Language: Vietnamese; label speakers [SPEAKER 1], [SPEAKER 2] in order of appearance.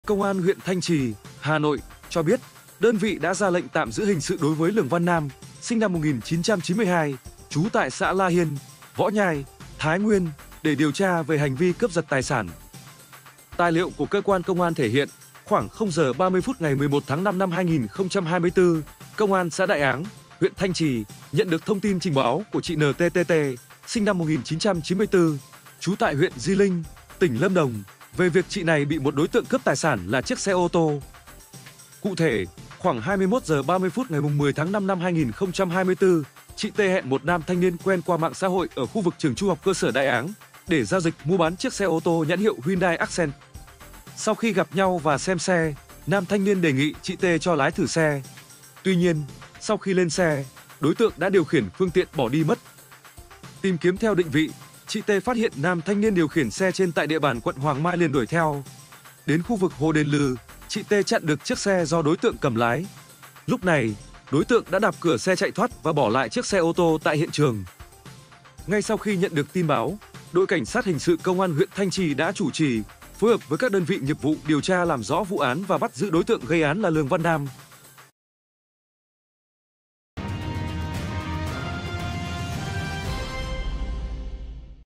[SPEAKER 1] Công an huyện Thanh Trì, Hà Nội cho biết, đơn vị đã ra lệnh tạm giữ hình sự đối với Lường Văn Nam, sinh năm 1992, trú tại xã La Hiên, Võ Nhai, Thái Nguyên, để điều tra về hành vi cướp giật tài sản. Tài liệu của cơ quan công an thể hiện, khoảng 0 giờ 30 phút ngày 11 tháng 5 năm 2024, Công an xã Đại Áng, huyện Thanh Trì nhận được thông tin trình báo của chị NTTT, sinh năm 1994, trú tại huyện Di Linh, tỉnh Lâm Đồng, về việc chị này bị một đối tượng cướp tài sản là chiếc xe ô tô. Cụ thể, khoảng 21 giờ 30 phút ngày 10 tháng 5 năm 2024, chị T hẹn một nam thanh niên quen qua mạng xã hội ở khu vực trường trung học cơ sở Đại Áng để giao dịch mua bán chiếc xe ô tô nhãn hiệu Hyundai Accent. Sau khi gặp nhau và xem xe, nam thanh niên đề nghị chị T cho lái thử xe. Tuy nhiên, sau khi lên xe, đối tượng đã điều khiển phương tiện bỏ đi mất. Tìm kiếm theo định vị, chị T phát hiện nam thanh niên điều khiển xe trên tại địa bàn quận Hoàng Mai liền đuổi theo. Đến khu vực Hồ Đền Lừ, chị T chặn được chiếc xe do đối tượng cầm lái. Lúc này, đối tượng đã đạp cửa xe chạy thoát và bỏ lại chiếc xe ô tô tại hiện trường. Ngay sau khi nhận được tin báo, đội cảnh sát hình sự công an huyện Thanh Trì đã chủ trì, phối hợp với các đơn vị nghiệp vụ điều tra làm rõ vụ án và bắt giữ đối tượng gây án là Lường Văn Nam,